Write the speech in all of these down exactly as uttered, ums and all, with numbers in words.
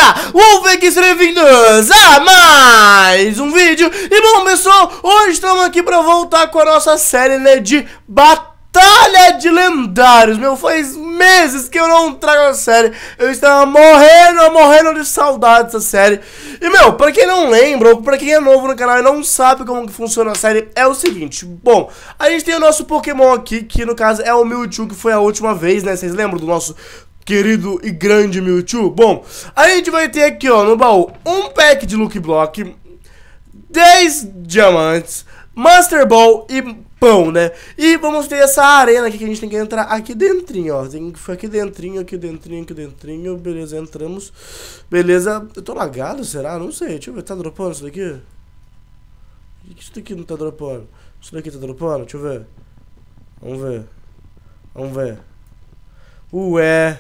galera, vamos ver que sejam bem-vindos a mais um vídeo. E bom, pessoal, hoje estamos aqui para voltar com a nossa série, né, de Batalha de Lendários. Meu, faz meses que eu não trago a série. Eu estava morrendo, morrendo de saudade dessa série. E, meu, pra quem não lembra, ou pra quem é novo no canal e não sabe como que funciona a série, é o seguinte. Bom, a gente tem o nosso Pokémon aqui, que no caso é o Mewtwo, que foi a última vez, né? Vocês lembram do nosso querido e grande Mewtwo? Bom, a gente vai ter aqui, ó, no baú, um pack de Lucky Block, dez diamantes, Master Ball e pão, né? E vamos ter essa arena aqui que a gente tem que entrar aqui dentrinho, ó. Tem que foi aqui dentrinho, aqui dentrinho, aqui dentrinho. Beleza, entramos. Beleza. Eu tô lagado, será? Não sei. Deixa eu ver. Tá dropando isso daqui? Isso daqui não tá dropando. Isso daqui tá dropando? Deixa eu ver. Vamos ver. Vamos ver. Ué.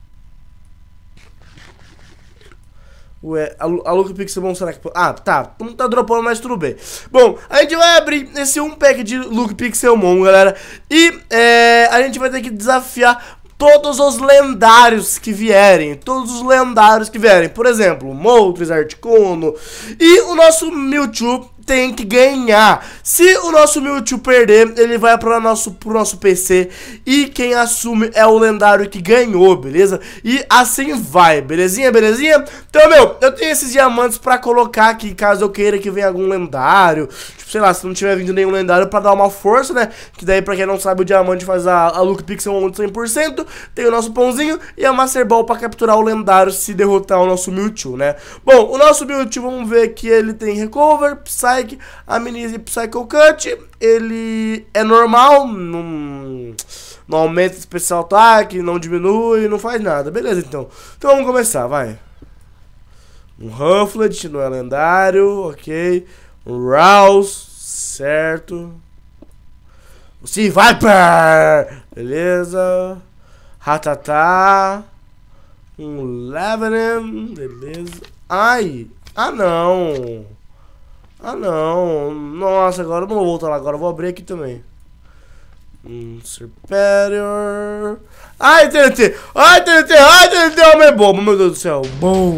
Ué, a, a Lucky Pixelmon, será que... Ah, tá, não tá dropando, mas tudo bem. Bom, a gente vai abrir esse um pack de Lucky Pixelmon, galera. E é, a gente vai ter que desafiar todos os lendários que vierem. Todos os lendários que vierem. Por exemplo, Moltres, Articuno. E o nosso Mewtwo tem que ganhar. Se o nosso Mewtwo perder, ele vai para o nosso, pro nosso P C. E quem assume é o lendário que ganhou, beleza? E assim vai, belezinha, belezinha? Então, meu, eu tenho esses diamantes para colocar aqui, caso eu queira que venha algum lendário. Tipo, sei lá, se não tiver vindo nenhum lendário, para dar uma força, né? Que daí, pra quem não sabe, o diamante faz a, a Lucky Pixelmon de cem por cento. Tem o nosso pãozinho e a Master Ball para capturar o lendário se derrotar o nosso Mewtwo, né? Bom, o nosso Mewtwo, vamos ver que ele tem Recover, Psy, a Amnesia e Psycho Cut. Ele é normal, não, não aumenta especial ataque, não diminui, não faz nada. Beleza, então. Então vamos começar, vai. Um Rufflet, não é lendário, ok. Um Rouse, certo. O Sea Viper, beleza. Rattata. Um Levenem, beleza. Ai, ah não. Ah não, nossa, agora eu não vou voltar lá, agora eu vou abrir aqui também. Hum, Serperior. Ai, T N T, ai, T N T, ai, T N T, homem bobo, meu Deus do céu. Bom.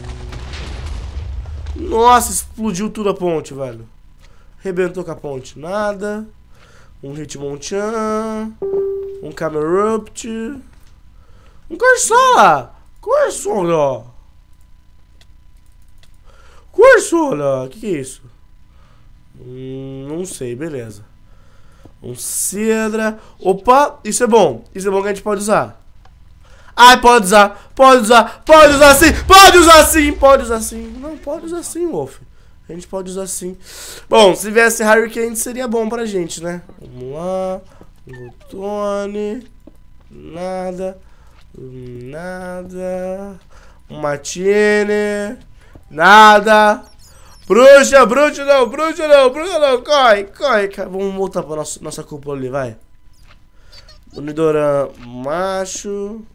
Nossa, explodiu tudo a ponte, velho. Rebentou com a ponte, nada. Um Hitmonchan. Um Camerupt. Um Corsola. Corsola. Corsola, o que, que é isso? Hum, não sei, beleza. Um Cedra. Opa, isso é bom. Isso é bom que a gente pode usar. Ai, pode usar, pode usar, pode usar sim, pode usar sim, pode usar sim. Não, pode usar sim, Wolf. A gente pode usar sim. Bom, se viesse Hurricane seria bom pra gente, né? Vamos lá. Lutone. Nada. Nada. Um Matiene. Nada. Bruxa, bruxa não, bruxa não, bruxa não. Corre, corre, corre. Vamos voltar pra nossa, nossa cúpula ali, vai. Unidoran macho.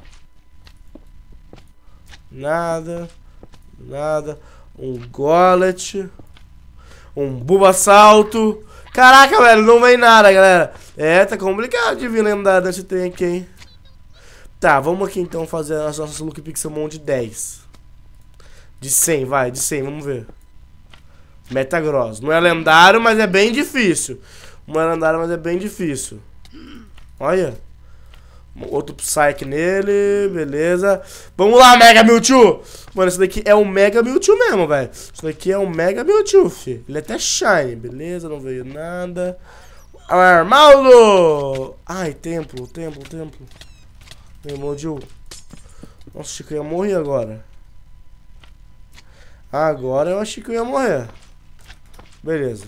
Nada. Nada. Um Golett. Um Bulbasalto. Caraca, velho, não vem nada, galera. É, tá complicado de vir lendário desse trem aqui, hein. Tá, vamos aqui então fazer as nossas Lucky Pixelmon de dez. De cem, vai, de cem, vamos ver. Metagross. Não é lendário, mas é bem difícil. Não é lendário, mas é bem difícil. Olha. Outro Psyche nele, beleza. Vamos lá, Mega Mewtwo. Mano, esse daqui é um Mega Mewtwo mesmo, velho. Isso daqui é um Mega Mewtwo, fi. Ele é até shiny, beleza, não veio nada. Armaldo. Ai, templo, templo, templo. Emojiu. Nossa, achei que eu ia morrer agora. Agora eu achei que eu ia morrer. Beleza.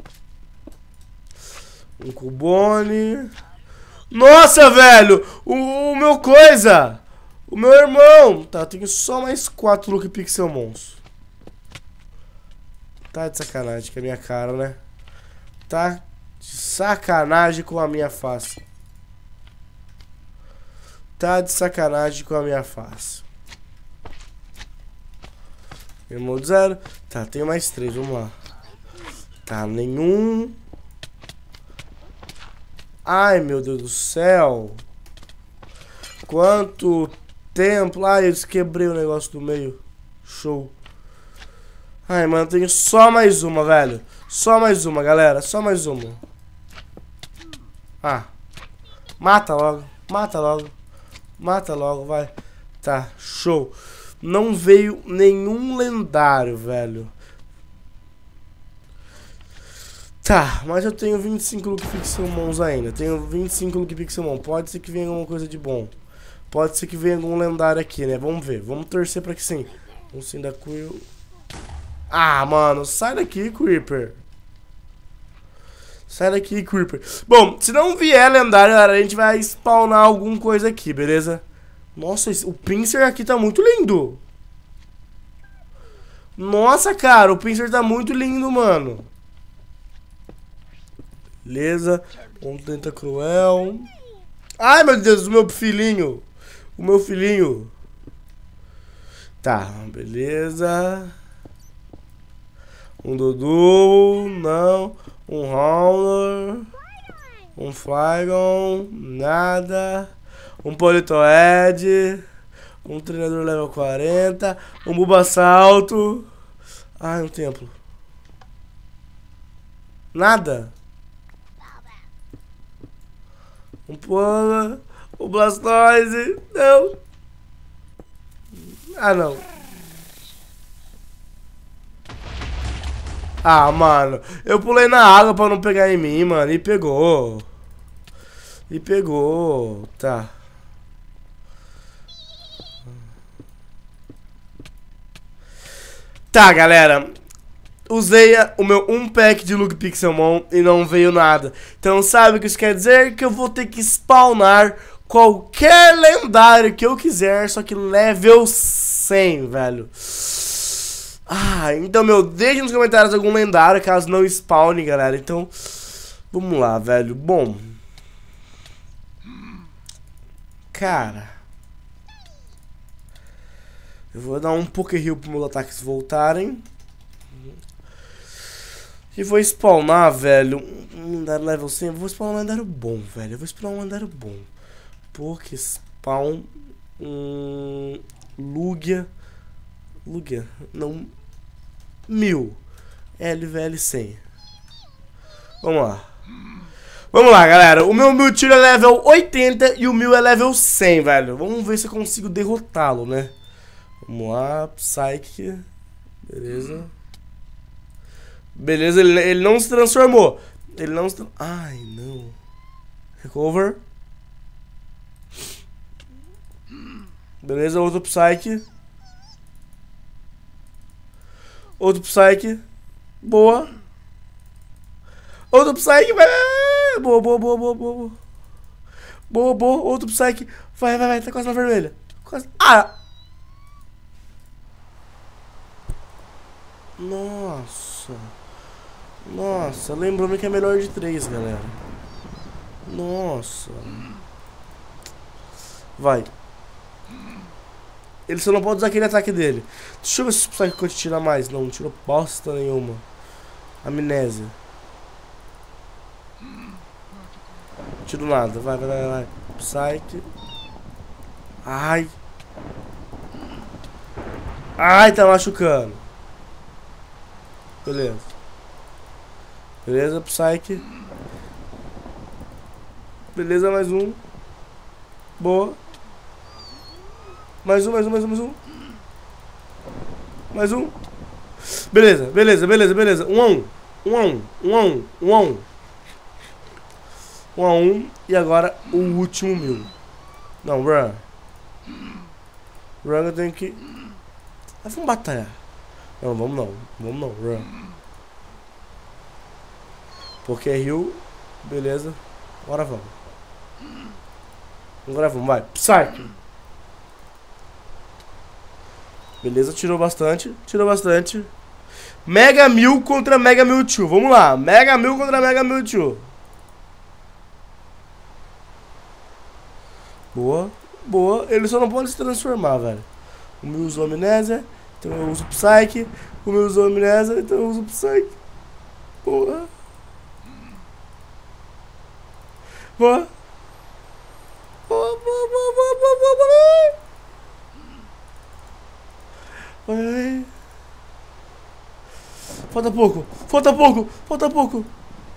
Um Cubone. Nossa, velho! O, o meu coisa! O meu irmão! Tá, tenho só mais quatro Lucky Pixelmons. Tá de sacanagem com a minha cara, né? Tá de sacanagem com a minha face. Tá de sacanagem com a minha face. Irmão de zero. Tá, tenho mais três, vamos lá. Tá, nenhum. Ai, meu Deus do céu. Quanto tempo. Ai, eu quebrei o negócio do meio. show. Ai, mano, tenho só mais uma, velho. Só mais uma, galera. Só mais uma. Ah. Mata logo. Mata logo. Mata logo, vai. Tá, show. Não veio nenhum lendário, velho. Tá, mas eu tenho vinte e cinco Lucky Pixelmons ainda. Tenho vinte e cinco Lucky Pixelmon. Pode ser que venha alguma coisa de bom. Pode ser que venha algum lendário aqui, né? Vamos ver. Vamos torcer pra que sim. Um Cyndaquil. Ah, mano. Sai daqui, Creeper. Sai daqui, Creeper. Bom, se não vier lendário, galera, a gente vai spawnar alguma coisa aqui, beleza? Nossa, esse, o Pinsir aqui tá muito lindo. Nossa, cara, o Pinsir tá muito lindo, mano. Beleza. Um Tentacruel. Ai, meu Deus, o meu filhinho. O meu filhinho. Tá, beleza. Um Dudu, não. Um Howler. Um Flygon, nada. Um Politoed. Um treinador level quarenta. Um Bulbasalto. Ai, um templo. Nada. Um Pola. Um Blastoise. Não. Ah, não. Ah, mano. Eu pulei na água pra não pegar em mim, mano. E pegou. E pegou. Tá. Tá, galera. Usei o meu um pack de Lucky Pixelmon e não veio nada. Então sabe o que isso quer dizer? Que eu vou ter que spawnar qualquer lendário que eu quiser, só que level cem, velho. Ah, então, meu, deixe nos comentários algum lendário, caso não spawne, galera. Então, vamos lá, velho. Bom. Cara. Eu vou dar um Poké-Heal para meus ataques voltarem. E vou spawnar, velho, um lendário level cem. Eu vou spawnar um lendário bom, velho. Eu vou spawnar um lendário bom. Poké Spawn. Um, Lugia. Lugia. Não. Mil. L V L cem. Vamos lá. Vamos lá, galera. O meu Mewtwo é level oitenta e o Mew é level cem, velho. Vamos ver se eu consigo derrotá-lo, né? Vamos lá. Psyche. Beleza. Beleza, ele, ele não se transformou. Ele não se... Ai, não. Recover. Beleza, outro Psyche. Outro Psyche. Boa. Outro Psyche. Vai. Boa, boa, boa, boa, boa. Boa, boa. Outro Psyche. Vai, vai, vai. Tá quase na vermelha. Quase. Ah! Nossa. Nossa, lembrando que é melhor de três, galera. Nossa. Vai. Ele só não pode usar aquele ataque dele. Deixa eu ver se o Psyche tira mais. Não, não tirou bosta nenhuma. Amnésia. Não tiro nada. Vai, vai, vai, vai. Psyche. Ai. Ai, tá machucando. Beleza. Beleza, Psyche. Beleza, mais um. Boa. Mais um, mais um, mais um, mais um. Mais um. Beleza, beleza, beleza, beleza. Um a um. Um a um. Um a um. Um a um. Um a um. E agora o último mil. Não, run. Run eu tenho que... Ah, vamos batalhar. Não, vamos não. Vamos não, run. Porque é Rio. Beleza. Agora vamos. Agora vamos, vai. Psyche. Beleza, tirou bastante. Tirou bastante. Mega Mew contra Mega Mewtwo. Vamos lá. Mega Mew contra Mega Mewtwo. Boa. Boa. Ele só não pode se transformar, velho. O Mew usou Amnésia. Então eu uso Psyche. O Mew usou Amnésia. Então eu uso Psyche. Boa. Boa. Boa, boa, boa, boa, boa, boa, boa. Vai, Falta pouco. Falta pouco. Falta pouco.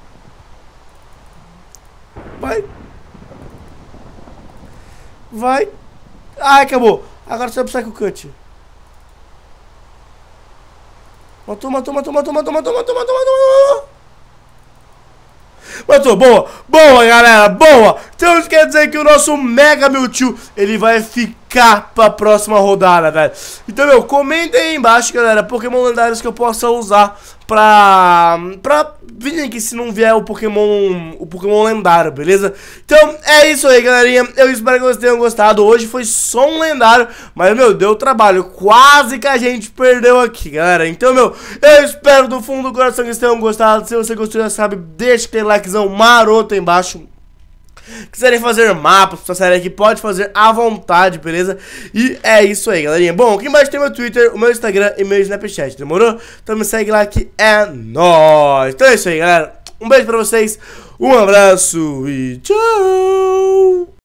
Vai. Vai. Ai, acabou. Agora você vai pro Psycho Cut. Matou, matou, matou, matou, matou, matou, matou, matou, matou. Matou, boa, boa, galera, boa. Então isso quer dizer que o nosso Mega Mewtwo, ele vai ficar pra próxima rodada, velho. Então, meu, comentem aí embaixo, galera, Pokémon lendários que eu possa usar pra... Pra virem aqui se não vier o Pokémon, o Pokémon lendário, beleza? Então, é isso aí, galerinha. Eu espero que vocês tenham gostado. Hoje foi só um lendário, mas, meu, deu trabalho. Quase que a gente perdeu aqui, galera. Então, meu, eu espero do fundo do coração que vocês tenham gostado. Se você gostou, já sabe, deixa aquele likezão maroto aí embaixo. Quiserem fazer mapas pra essa série aqui, pode fazer à vontade, beleza? E é isso aí, galerinha. Bom, aqui embaixo tem meu Twitter, o meu Instagram e meu Snapchat, demorou? Então me segue lá que é nóis. Então é isso aí, galera. Um beijo pra vocês, um abraço e tchau!